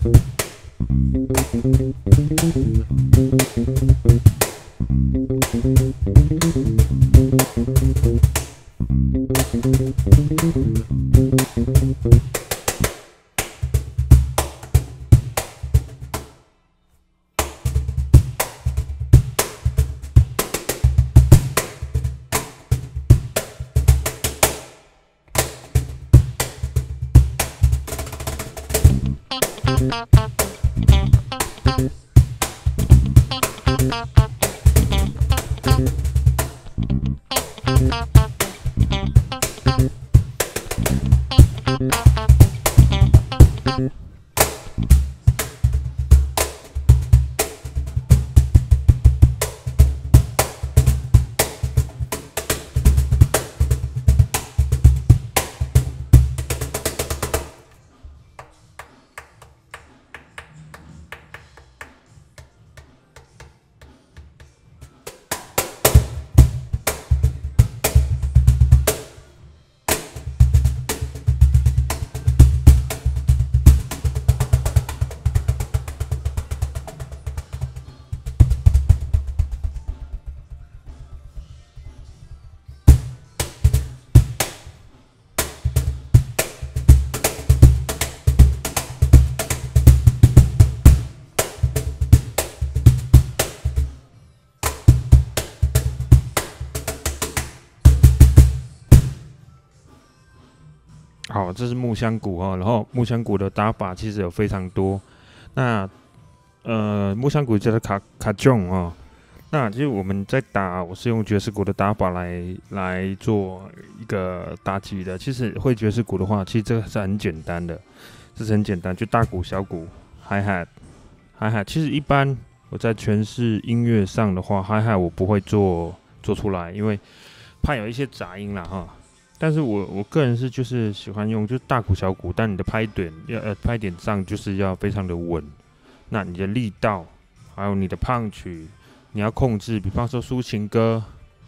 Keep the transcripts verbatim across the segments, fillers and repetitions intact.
好，这是木香鼓哦，然后木香鼓的打法其实有非常多。那呃，木香鼓叫做卡卡囧哦。那其实我们在打，我是用爵士鼓的打法来来做一个打击的。其实会爵士鼓的话，其实这个是很简单的，这是很简单，就大鼓、小鼓、hi hat、hi hat。其实一般我在诠释音乐上的话，hi hat我不会做做出来，因为怕有一些杂音啦哈。但是我我个人是就是喜欢用就是大鼓小鼓，但你的拍点要呃拍点上就是要非常的稳，那你的力道还有你的punch你要控制，比方说抒情歌，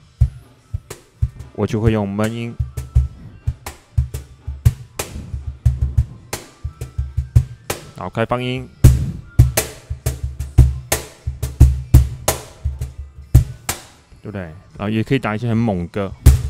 我就会用闷音，好开放音，对不对？然后也可以打一些很猛歌。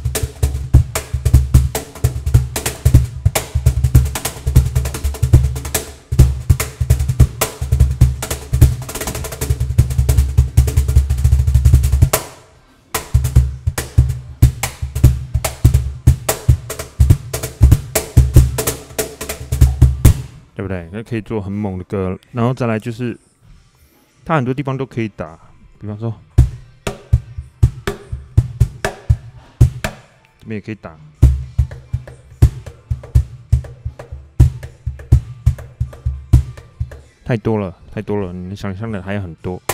对不对？那可以做很猛的歌，然后再来就是，它很多地方都可以打，比方说这边也可以打，太多了，太多了，你想象的还有很多。